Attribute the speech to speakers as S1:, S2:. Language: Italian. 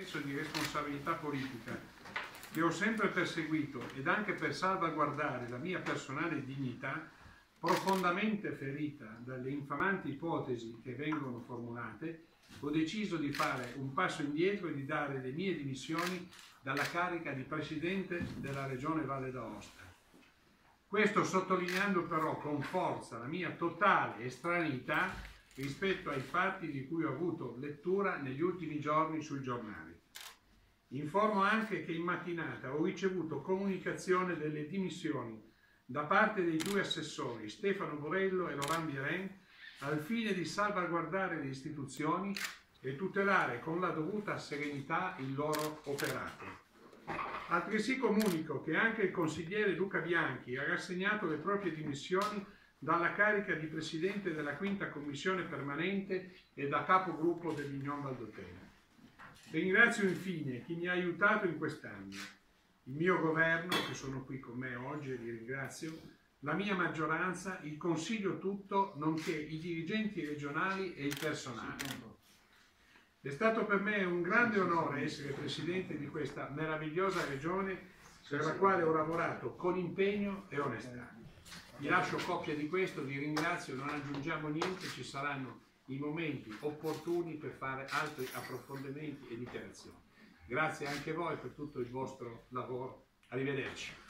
S1: senso di responsabilità politica che ho sempre perseguito ed anche per salvaguardare la mia personale dignità, profondamente ferita dalle infamanti ipotesi che vengono formulate, ho deciso di fare un passo indietro e di dare le mie dimissioni dalla carica di Presidente della Regione Valle d'Aosta. Questo sottolineando però con forza la mia totale estraneità rispetto ai fatti di cui ho avuto lettura negli ultimi giorni sui giornali. Informo anche che in mattinata ho ricevuto comunicazione delle dimissioni da parte dei due assessori Stefano Borello e Laurent Biren al fine di salvaguardare le istituzioni e tutelare con la dovuta serenità il loro operato. Altresì comunico che anche il consigliere Luca Bianchi ha rassegnato le proprie dimissioni dalla carica di Presidente della Quinta Commissione Permanente e da capogruppo dell'Union Valdôtaine. Ringrazio infine chi mi ha aiutato in quest'anno, il mio governo, che sono qui con me oggi e li ringrazio, la mia maggioranza, il Consiglio tutto, nonché i dirigenti regionali e il personale. È stato per me un grande onore essere Presidente di questa meravigliosa regione per la quale ho lavorato con impegno e onestà. Vi lascio copia di questo, vi ringrazio, non aggiungiamo niente, ci saranno i momenti opportuni per fare altri approfondimenti e dichiarazioni. Grazie anche a voi per tutto il vostro lavoro. Arrivederci.